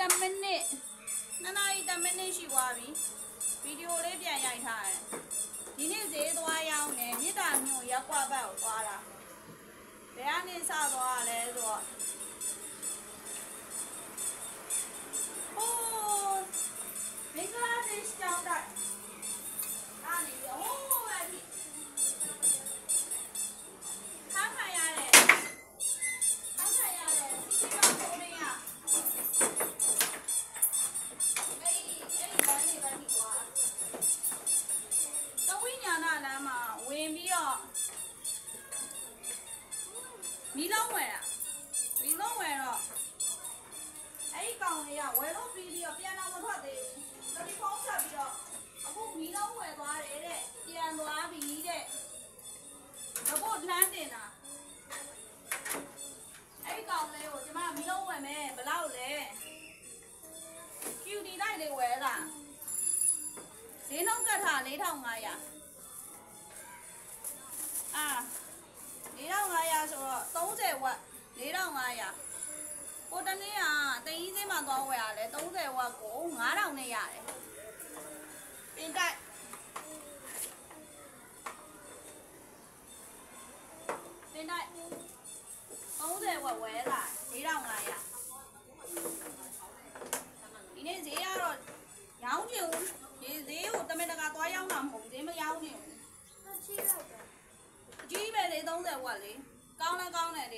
10 minute 2 နာရီ10 minute ရှိသွားပြီဗီဒီယိုလေးပြန်ရိုက်ထားတယ်ဒီနေ့ဈေးသွားရောက်နေမြစ်တာမြို့ရက်ကွက်ဘက်ကိုသွားတာဘယ်ကနေစသွားလဲဆိုတော့ဟိုးမင်္ဂလာဒေ့ရှ်ကျောင်းတိုက်အားနေဟိုးပဲဒီခါခါရတယ်စီစီပါထိုးနေရဝင်ပြီးတော့မီးလုံးဝယ်တာမီးလုံးဝယ်တော့အဲ့ဒီကောင်လေးကဝယ်လို့ပြီးတော့ပြန်တော့မထွက်သေးဘူးတယ်လီဖုန်းဆက်ပြီးတော့အခုမီးလုံးဝယ်သွားတယ်တဲ့ပြန်သွားပြီတဲ့ဘဖို့လမ်းတင်တာအဲ့ဒီကောင်လေးကိုကျွန်မမီးလုံးဝယ်မယ်ဘယ်လောက်လဲ QD လိုက်လေးဝယ်တာဈေးနှုန်းကတ်ထား45004500ဆိုတော့30ဝက်4500ကိုတနေ့ကတင်ကြီးစင်းမှာသွားဝယ်ရတယ်30ဝက်ကို9000နဲ့ရတယ်ပြင်တိုက်30ဝက်ဝယ်လာ4500ဒီနေ့ဈေးကတော့ရောင်းချင်ဘူးဈေးကိုတမင်တကာသွားရောင်းတာမဟုတ်ဈေးမရောင်းချင်ဘူးချီးလိုက်တယ်ကြီးပဲလေ30ဝက်လေကောင်းတယ်လေ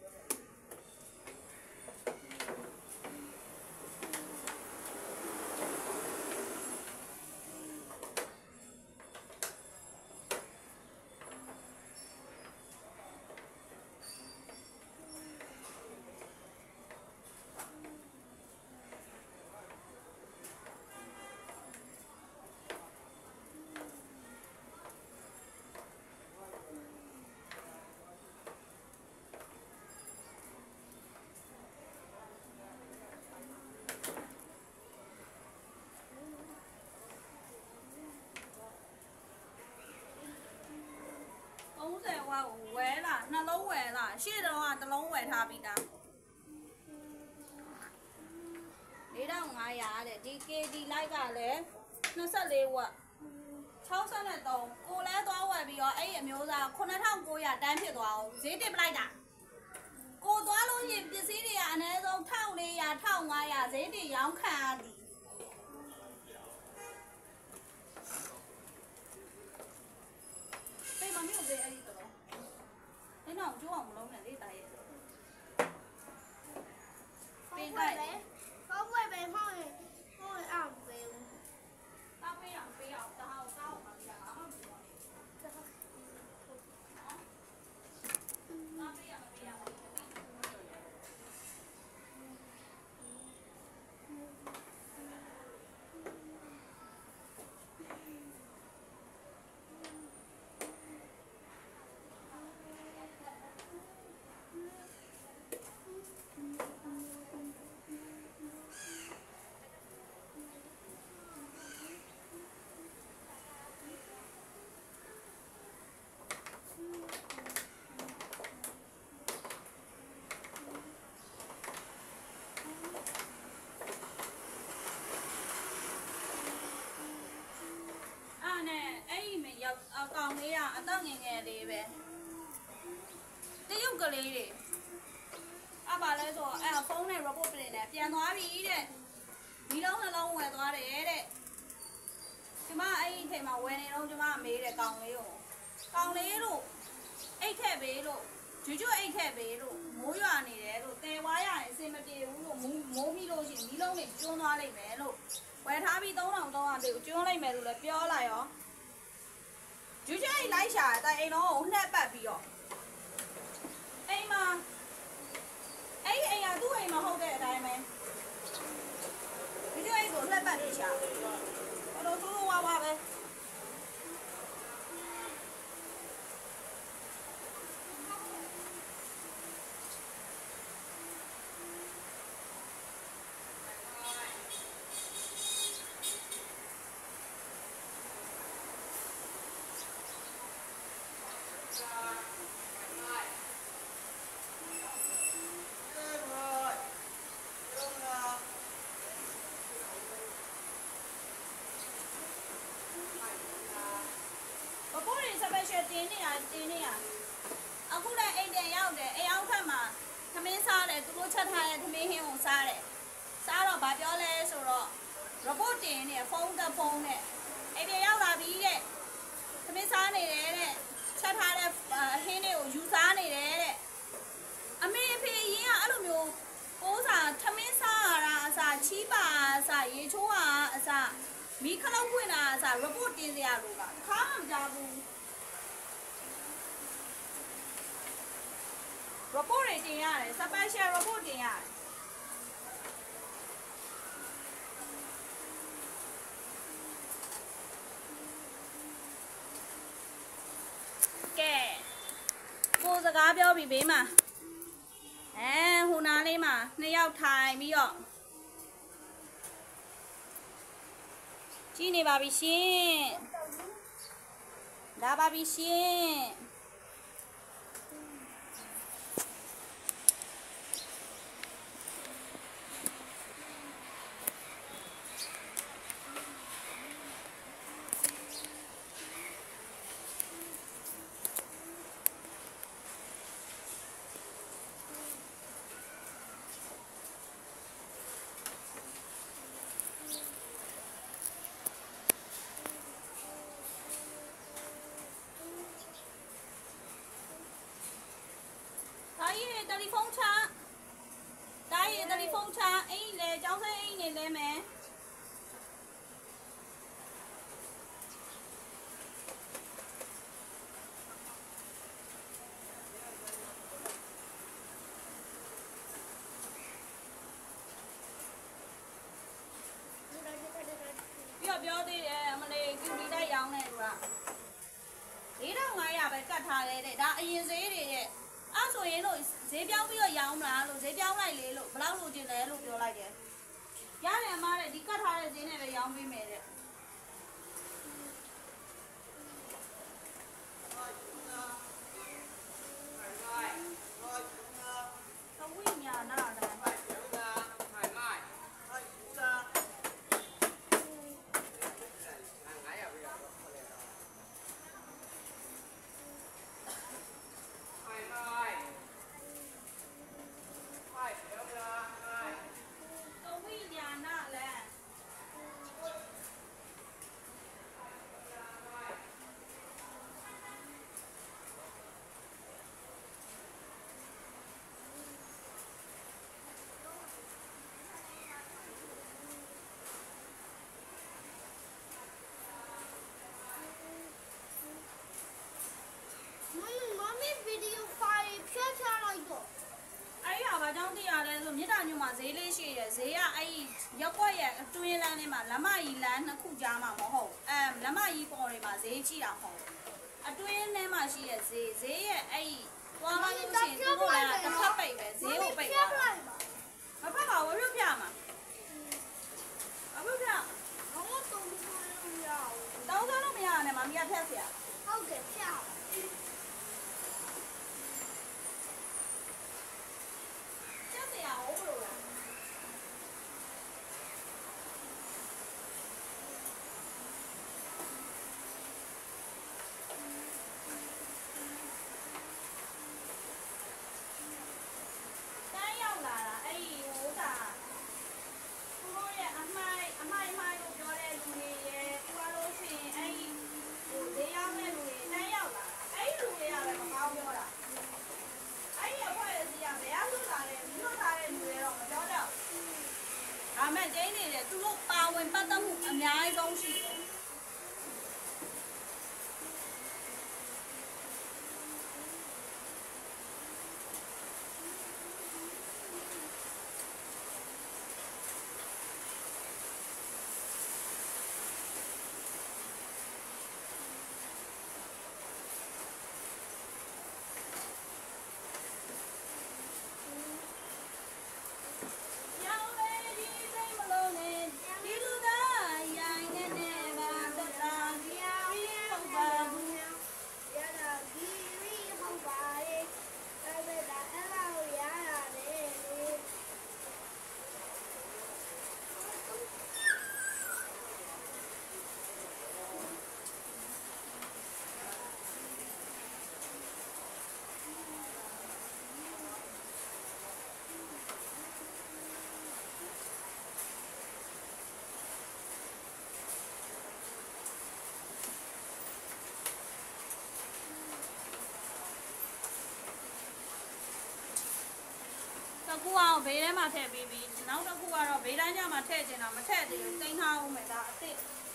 ဝယ်လာနှလုံးဝယ်လာရှေ့တော့ကတစ်လုံးဝယ်ထားပြီးသား4500တဲ့ဒီ KD လိုက်ကလည်း24ဝက်63ကိုလဲသွားဝယ်ပြီးတော့အဲ့ဒီအမျိုးသား9900တန်းဖြစ်သွားအောင်ဈေးတင်ပလိုက်တာကိုသွားလို့ရင်ပစ္စည်းတွေကအနည်းဆုံး1400 1500ဈေးတင်ရောင်းခံရသည်ပေးမမျိုးပေးအဲ့ဒီတော့အဲ့တော့ကျိုးအောင်မလုံးနဲ့လေတာရဲ့ပေးလိုက်ကောင်းဝယ်ပဲဟောင်းအောင်ပေးဦးတောက်ပေးအောင်တဟောင်းတောက်အောင်ပါပြတာဟုတ်ပြီတောက်ပေးရမပေးရဘူးအကောင်လေးကအတော့ငယ်ငယ်လေးပဲတရုတ်ကလေးတွေအပါလဲဆိုအဲ့ဖုန်းနဲ့ report ပြင်နေပြန်သွားပြီတဲ့ဒီလုံးနှလုံးဝယ်သွားတယ်တဲ့ကျမအဲ့ဒီချိန်မှာဝယ်နေတော့ကျမမေးတယ်ကောင်လေးကိုကောင်လေးလို့အိတ်ထက်ပေးလို့ကျွတ်အိတ်ထက်ပေးလို့မိုးရွာနေတယ်လို့တဲဝါးရရင်အစင်မပြေဘူးလို့မိုးပြီးလို့ရှိရင်ဒီလုံးတွေကျွန်းသွားလိမ့်မယ်လို့ဝယ်ထားပြီး3300ပေးကိုကျွန်းလိုက်မယ်လို့လည်းပြောလိုက်ရောကျွတ်အိတ်လိုက်ရှာတဲ့အိမ်တော့ကိုနှက်ပတ်ပြီးတော့အိမ်မှာအဲ့အိမ်ကသူ့အိမ်မှာဟုတ်တဲ့အတိုင်းပဲကျွတ်အိတ်ကိုနှက်ပတ်ပြီးရှာတော့သူ့ဝါဝါပဲအခုလည်းအိမ်ပြန်ရောက်တယ်အိမ်အောင်ထက်မှာသမင်းစားတယ်သူတို့ချက်ထားတဲ့သမင်းဟင်းကိုစားတယ်စားတော့ဗာပြောလဲဆိုတော့ report တင်နေဖုန်းနဲ့အိမ်ပြန်ရောက်လာပြီတဲ့သမင်းစားနေတယ်တဲ့ချက်ထားတဲ့ဟင်းတွေကိုယူစားနေတယ်တဲ့အမေအဖေရင်းကအဲ့လိုမျိုးပိုးစာသမင်းစားရတာအစားချီးပါအစားရေချိုးတာအစားမီးခလောက်ခွင့်တာအစား report တင်စရာလို့ကခါမှမကြဘူး report တွေတင်ရတယ် special report တင်ရတယ်ကဲကိုစကားပြောပြီးဘေးမှာဟိုနားလေးမှာနှစ်ယောက်ထိုင်ပြီးတော့ကြည့်နေပါပြီရှင်လာပါပြီရှင်တယ်လီဖုန်းချတားရင်တယ်လီဖုန်းချအိမ်လေကျောင်းစင်းအိမ်နေလဲမယ်ပြောသေးတယ်အမလေးကျူတီတိုက်ရောင်းနေသူက4500ပဲကတ်ထားတယ်တဲ့ဒါအရင်ဈေးတွေတဲ့အဲ့ဆိုရင်လို့ဈေးပြောင်းပြီးတော့ရောင်းမလားလို့ဈေးပြောင်းလိုက်လေလို့ဘယ်လောက်လိုချင်လဲလို့ပြောလိုက်တယ်ရတယ်အမတဲ့ဒီကတ်ထားတဲ့ဈေးနဲ့ပဲရောင်းပေးမယ်တဲ့ဝိညာဏတဲ့မြစ်တာညမှာဈေးလေးရှိတယ်ဈေးကအဲ့ရက်ွက်ရဲ့အတွင်းလမ်းထဲမှာလမ်းမကြီးလမ်းနှစ်ခုကြားမှာမဟုတ်လမ်းမကြီးပေါ်တွေမှာဈေးကြည့်တာမဟုတ်အတွင်းထဲမှာရှိတဲ့ဈေးရဲ့အဲ့သွားလိုက်လို့ရှိရင်သူတို့ကတစ်ဖက်ပိတ်ပဲဈေးကိုပိတ်သွားတာမဖက်ပါဘူးရုပ်ပြမှာအခုပြတော့တုံးလို့မရနဲ့မမီးကဖက်เสียဟုတ်တယ်ဖျက်သူတို့ပါဝင်ပတ်သက်မှုအများဆုံးရှိတယ်ခုကတော့ဘေးထဲမှာထည့်ပြီးနောက်တစ်ခုကတော့ဘေးတိုင်းကျမှထည့်ချင်တာမထည့်သေးဘူးတိန်းထားအောင်မယ်ဒါအစ်စ်